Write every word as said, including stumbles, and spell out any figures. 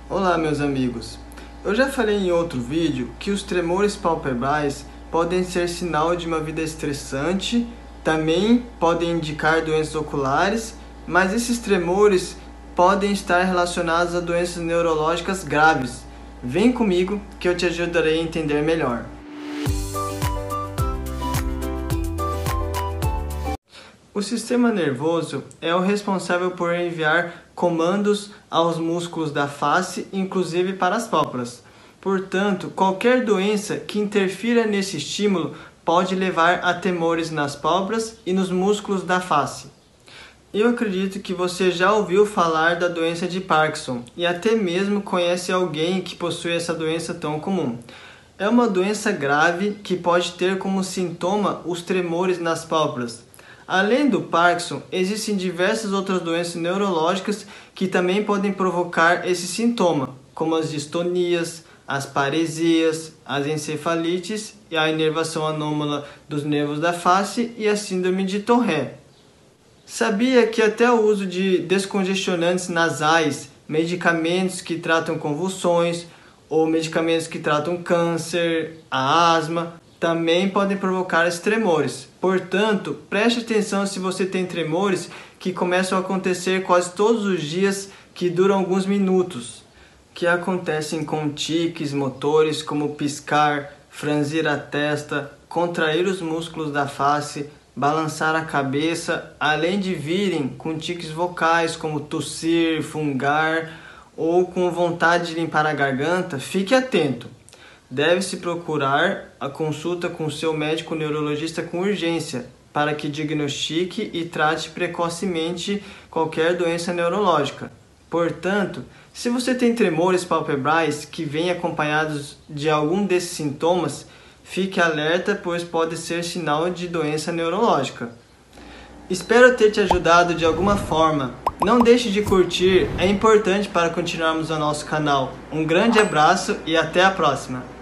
Olá, meus amigos. Eu já falei em outro vídeo que os tremores palpebrais podem ser sinal de uma vida estressante, também podem indicar doenças oculares, mas esses tremores podem estar relacionados a doenças neurológicas graves. Vem comigo que eu te ajudarei a entender melhor. O sistema nervoso é o responsável por enviar comandos aos músculos da face, inclusive para as pálpebras. Portanto, qualquer doença que interfira nesse estímulo pode levar a tremores nas pálpebras e nos músculos da face. Eu acredito que você já ouviu falar da doença de Parkinson e até mesmo conhece alguém que possui essa doença tão comum. É uma doença grave que pode ter como sintoma os tremores nas pálpebras. Além do Parkinson, existem diversas outras doenças neurológicas que também podem provocar esse sintoma, como as distonias, as paresias, as encefalites e a inervação anômala dos nervos da face e a síndrome de Tourette. Sabia que até o uso de descongestionantes nasais, medicamentos que tratam convulsões ou medicamentos que tratam câncer, a asma, também podem provocar esses tremores. Portanto, preste atenção se você tem tremores que começam a acontecer quase todos os dias, que duram alguns minutos, que acontecem com tiques motores como piscar, franzir a testa, contrair os músculos da face, balançar a cabeça, além de virem com tiques vocais como tossir, fungar ou com vontade de limpar a garganta. Fique atento. Deve-se procurar a consulta com seu médico neurologista com urgência, para que diagnostique e trate precocemente qualquer doença neurológica. Portanto, se você tem tremores palpebrais que vêm acompanhados de algum desses sintomas, fique alerta, pois pode ser sinal de doença neurológica. Espero ter te ajudado de alguma forma. Não deixe de curtir, é importante para continuarmos o nosso canal. Um grande abraço e até a próxima!